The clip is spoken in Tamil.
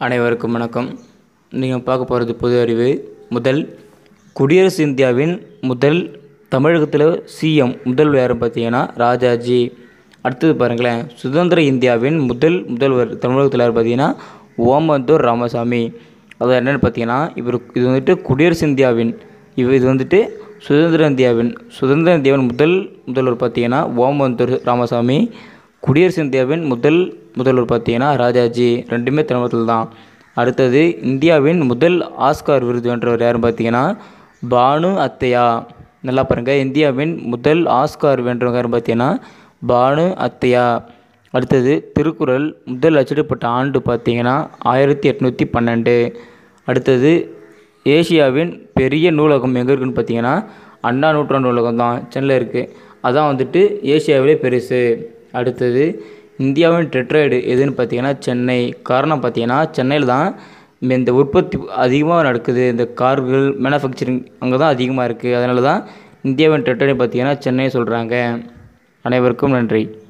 அனைவருக்கும் வணக்கம். நீங்கள் பார்க்க போகிறது பொது அறிவு. முதல், குடியரசு இந்தியாவின் முதல் தமிழகத்தில் சிஎம் முதல்வர் யாருன்னு பார்த்தீங்கன்னா ராஜாஜி. அடுத்தது பாருங்களேன், சுதந்திர இந்தியாவின் முதல்வர் தமிழகத்தில் யார் பார்த்தீங்கன்னா ஓமந்தூர் ராமசாமி. அது என்னென்னு பார்த்தீங்கன்னா இது வந்துட்டு குடியரசு இந்தியாவின் இது வந்துட்டு சுதந்திர இந்தியாவின் முதல்வர் பார்த்தீங்கன்னா ஓமந்தூர் ராமசாமி. குடியரசு இந்தியாவின் முதல்வர் பார்த்தீங்கன்னா ராஜாஜி. ரெண்டுமே தமிழகத்தில் தான். அடுத்தது, இந்தியாவின் முதல் ஆஸ்கார் விருது வென்றவர் யாருன்னு பார்த்தீங்கன்னா பானு அத்தையா. நல்லா பாருங்கள், இந்தியாவின் முதல் ஆஸ்கார் வென்றவங்க யாருன்னு பார்த்தீங்கன்னா பானு அத்தையா. அடுத்தது, திருக்குறள் முதல் அச்சிடப்பட்ட ஆண்டு பார்த்தீங்கன்னா 1812. அடுத்தது, ஏசியாவின் பெரிய நூலகம் எங்கே இருக்குதுன்னு பார்த்தீங்கன்னா அண்ணா நூற்றாண்டு நூலகம் தான், சென்னையில் இருக்குது. அதான் வந்துட்டு ஏசியாவிலே பெருசு. அடுத்தது, இந்தியாவின் டெட்ராய்டு எதுன்னு பார்த்தீங்கன்னா சென்னை. காரணம் பார்த்தீங்கன்னா சென்னையில் தான் இந்த உற்பத்தி அதிகமாக நடக்குது. இந்த கார்கள் மேனுஃபேக்சரிங் அங்கே தான் அதிகமாக இருக்குது. அதனால தான் இந்தியாவின் டெட்ராய்டு பார்த்தீங்கன்னா சென்னை சொல்கிறாங்க. அனைவருக்கும் நன்றி.